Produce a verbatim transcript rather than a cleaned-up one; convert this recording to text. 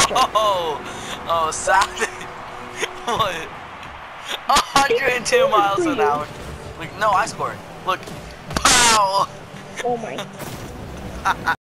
Oh, oh, Saturday. What? one hundred two miles an hour. Like, no, I scored. Look. Pow! Oh my.